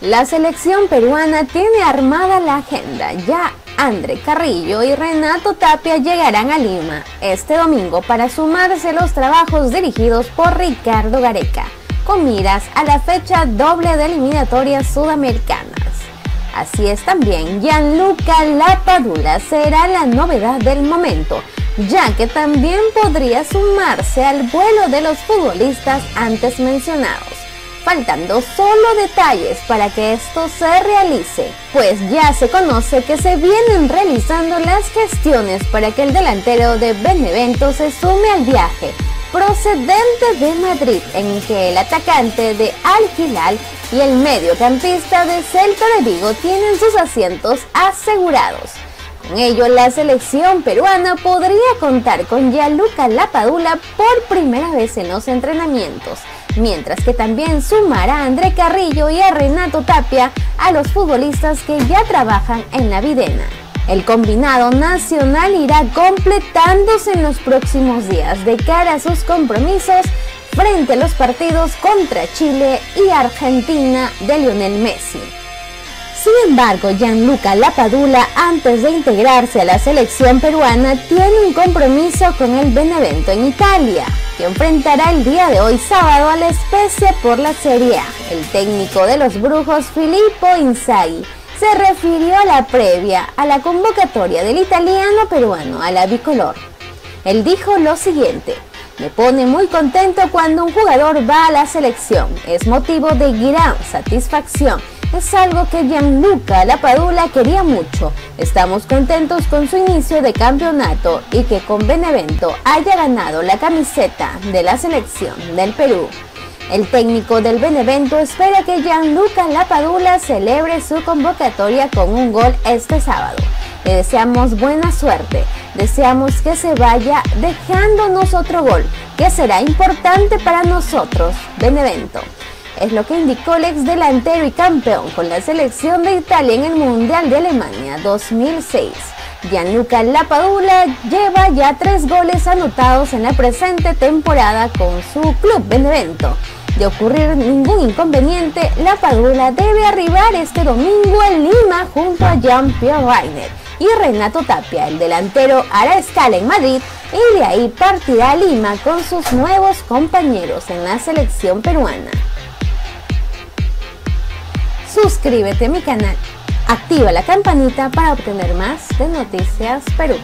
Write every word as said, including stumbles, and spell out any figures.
La selección peruana tiene armada la agenda. Ya André Carrillo y Renato Tapia llegarán a Lima este domingo para sumarse a los trabajos dirigidos por Ricardo Gareca, con miras a la fecha doble de eliminatorias sudamericanas. Así es también, Gianluca Lapadula será la novedad del momento, ya que también podría sumarse al vuelo de los futbolistas antes mencionados, faltando solo detalles para que esto se realice, pues ya se conoce que se vienen realizando las gestiones para que el delantero de Benevento se sume al viaje procedente de Madrid, en que el atacante de Al Hilal y el mediocampista de Celta de Vigo tienen sus asientos asegurados. Con ello, la selección peruana podría contar con Gianluca Lapadula por primera vez en los entrenamientos, mientras que también sumará a André Carrillo y a Renato Tapia a los futbolistas que ya trabajan en la videna. El combinado nacional irá completándose en los próximos días de cara a sus compromisos frente a los partidos contra Chile y Argentina de Lionel Messi. Sin embargo, Gianluca Lapadula, antes de integrarse a la selección peruana, tiene un compromiso con el Benevento en Italia, que enfrentará el día de hoy sábado a la Spezia por la Serie A. El técnico de los brujos, Filippo Inzaghi, se refirió a la previa a la convocatoria del italiano peruano a la bicolor. Él dijo lo siguiente: me pone muy contento cuando un jugador va a la selección, es motivo de gran satisfacción, es algo que Gianluca Lapadula quería mucho, estamos contentos con su inicio de campeonato y que con Benevento haya ganado la camiseta de la selección del Perú. El técnico del Benevento espera que Gianluca Lapadula celebre su convocatoria con un gol este sábado. Le deseamos buena suerte, deseamos que se vaya dejándonos otro gol, que será importante para nosotros, Benevento. Es lo que indicó el ex delantero y campeón con la selección de Italia en el Mundial de Alemania dos mil seis. Gianluca Lapadula lleva ya tres goles anotados en la presente temporada con su club Benevento. De ocurrir ningún inconveniente, Lapadula debe arribar este domingo en Lima junto a Jean-Pierre Rainer y Renato Tapia. El delantero hará escala en Madrid y de ahí partirá a Lima con sus nuevos compañeros en la selección peruana. Suscríbete a mi canal, activa la campanita para obtener más de Noticias Perú.